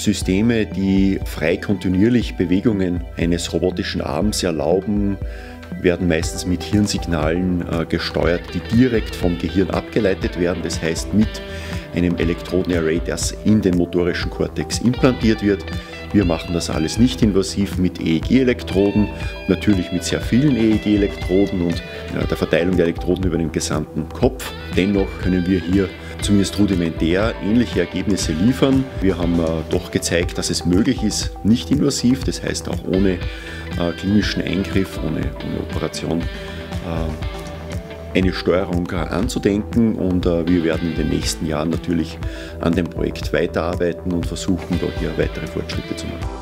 Systeme, die frei kontinuierlich Bewegungen eines robotischen Arms erlauben, werden meistens mit Hirnsignalen gesteuert, die direkt vom Gehirn abgeleitet werden. Das heißt mit einem Elektrodenarray, das in den motorischen Kortex implantiert wird. Wir machen das alles nicht invasiv mit EEG-Elektroden, natürlich mit sehr vielen EEG-Elektroden und der Verteilung der Elektroden über den gesamten Kopf. Dennoch können wir hier zumindest rudimentär ähnliche Ergebnisse liefern. Wir haben doch gezeigt, dass es möglich ist, nicht invasiv, das heißt auch ohne klinischen Eingriff, ohne Operation, eine Steuerung anzudenken, und wir werden in den nächsten Jahren natürlich an dem Projekt weiterarbeiten und versuchen, da hier weitere Fortschritte zu machen.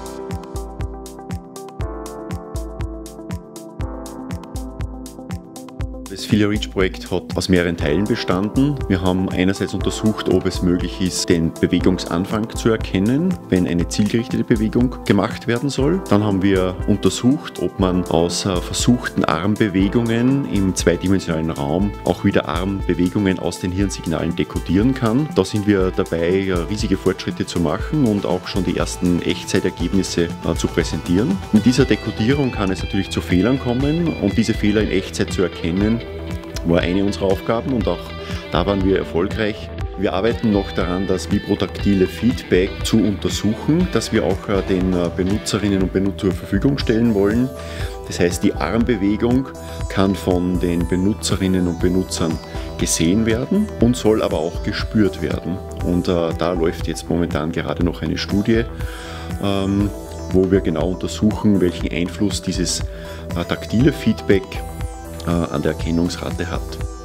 Das Filia-Reach-Projekt hat aus mehreren Teilen bestanden. Wir haben einerseits untersucht, ob es möglich ist, den Bewegungsanfang zu erkennen, wenn eine zielgerichtete Bewegung gemacht werden soll. Dann haben wir untersucht, ob man aus versuchten Armbewegungen im zweidimensionalen Raum auch wieder Armbewegungen aus den Hirnsignalen dekodieren kann. Da sind wir dabei, riesige Fortschritte zu machen und auch schon die ersten Echtzeitergebnisse zu präsentieren. Mit dieser Dekodierung kann es natürlich zu Fehlern kommen, und diese Fehler in Echtzeit zu erkennen, war eine unserer Aufgaben, und auch da waren wir erfolgreich. Wir arbeiten noch daran, das vibrotaktile Feedback zu untersuchen, das wir auch den Benutzerinnen und Benutzern zur Verfügung stellen wollen. Das heißt, die Armbewegung kann von den Benutzerinnen und Benutzern gesehen werden und soll aber auch gespürt werden. Und da läuft jetzt momentan gerade noch eine Studie, wo wir genau untersuchen, welchen Einfluss dieses taktile Feedback an der Erkennungsrate hat.